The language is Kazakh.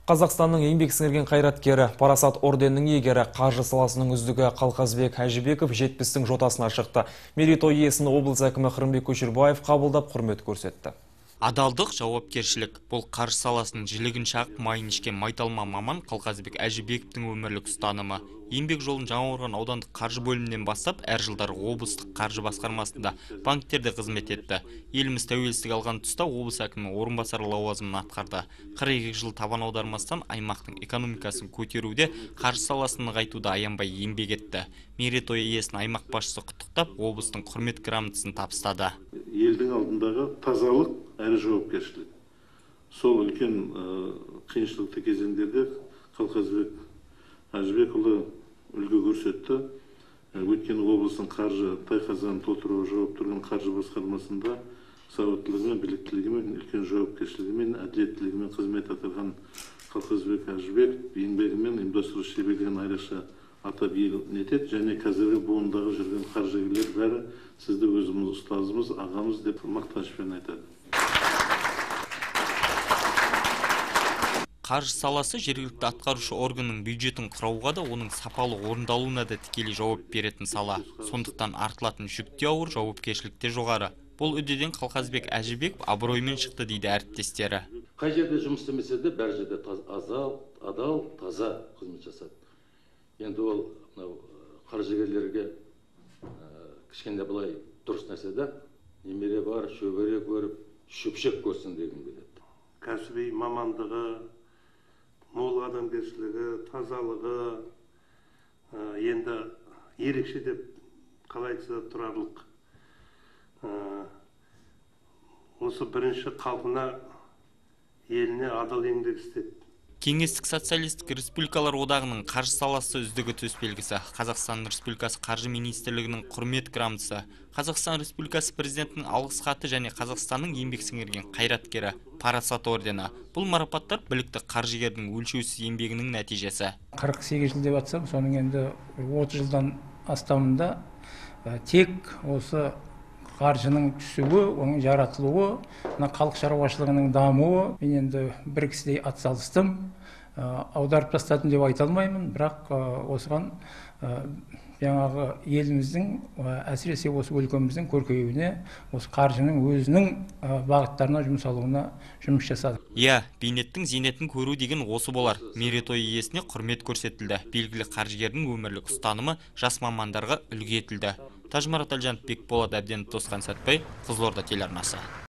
Қазақстанның еңбек сіңірген қайраткері, Парасат орденінің иегері, қаржы саласының үздігі Қалқазбек Әжібеков 70-тің жотасына шықты. Мерейтой иесін облыс әкімі Қырымбек Көшербаев қабылдап құрмет көрсетті. Адалдық, жауапкершілік. Бұл қаржы саласының жілігін шағып майын ішкен майталма маман Қалқазбек Әжібековтің өмірлік ұстанымы. Еңбек жолын Жаңақорған аудандық қаржы бөлімінен бастап, әр жылдары облыстық қаржы басқармасында банктерде қызмет етті. Еліміз тәуелсіздік алған тұста облыс әкімі орынбасары лауазымын атқарды. 42 жыл табан аудармастан аймақтың экономикасын көтеруде, қаржы саласын нығайтуда аянбай еңбек етті. Мерейтой иесін аймақ басшысы құттықтап, облыстың құрмет грамотасын табыстады. Елдің алдындағы тазалық әрі жауапкершілік. Сол үлкен қиыншылықты кезеңдерде Қалқазбек Әжібекұлы үлгі көрсетті. Өткен облыстың қаржы тайқазанын толтыруға жауап тұрған қаржы басқармасында сауаттылығымен, біліктілігімен, үлкен жауапкершілігімен, әділеттілігімен қызмет атқарған Қалқазбек Әжібек еңбегімен ұйымдастырушы шеберлігін айрықша атап етеді, және қазіргі буындағы жүрген қаржыгерлер бәрі сізді өзіміз ұстазымыз, ағамыз деп мақтанышпен айтады. Қаржы саласы жергілікті атқарушы органның бюджетін құрауға да, оның сапалы орындалуына да тікелей жауап беретін сала. Сондықтан артылатын жүк те ауыр, жауапкершілік те жоғары. Бұл үдеден Қалқазбек Әжібеков абыроймен шықты дейді әріптестері. Қай жерде жұмыс істемесе де, бәр жерде адал, таза қызмет жасады. Енді ол қаржыгерлерге кішкенде былай дұрыс нәрседе немере бар, шөбере көріп, шөпшек көрсін деген келеді. Кәсіби мамандығы, мол адамгершілігі, тазалығы, енді ерекше деп қалай айтса тұрарлық. Осы бірінші қалпына еліне адал еңбек істеді. Кеңестік социалистік республикалар одағының қаржы саласы үздігі төсбелгісі, Қазақстан Республикасы қаржы министрлігінің құрмет грамотасы, Қазақстан Республикасы президентінің алғыс хаты және Қазақстанның еңбек сіңірген қайраткері Парасат ордені. Бұл марапаттар білікті қаржыгердің өлшеусіз еңбегінің нәтижесі. 48 жыл деп атсам, соның енді 30 жылдан астамында тек осы қаржының түсуі, оның жаратылуы, халық шаруашылығының дамуы, мен енді бір кісідей атсалыстым, аударып тастадым деп айта алмаймын, бірақ осыған жаңағы еліміздің, әсіресе осы өлкеміздің көркеюіне, осы қаржының өзінің бағыттарына жұмсалуына жұмыс жасадық. Бейнеттің зейнетін көру деген осы болар. Мерейтой иесіне құрмет көрсетілді. Белгілі қаржыгердің өмірлік ұстанымы жас мамандарға үлгі етілді. Тажмарат Әлжанов, Бекболат Әбденов, Тосқан Сәтбай, Қызылорда телеарнасы.